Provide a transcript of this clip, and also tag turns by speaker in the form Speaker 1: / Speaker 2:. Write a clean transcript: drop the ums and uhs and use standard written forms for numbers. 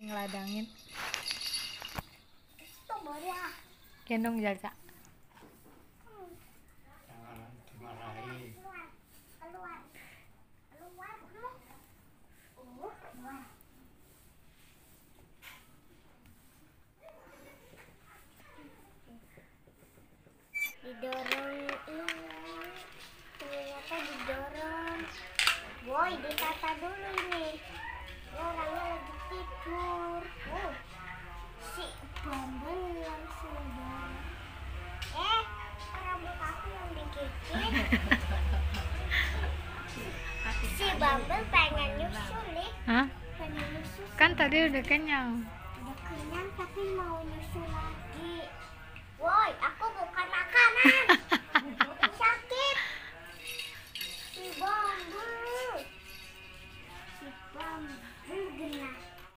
Speaker 1: Ngeladangin. Gendong Jaja.
Speaker 2: Jangan dimarahi.
Speaker 3: Didorong ini, ternyata didorong. Boy, ditata dulu ini. Orangnya lagi tidur. Si Bambel yang sudah. Rambut aku yang digigit. Si Bambel pengen nyusul nih.
Speaker 1: Hah?
Speaker 3: Pengen nyusul.
Speaker 1: Kan tadi udah kenyang.
Speaker 3: Udah kenyang tapi mau nyusul lagi. Woi, aku bukan makanan. Sakit. Si Bambel.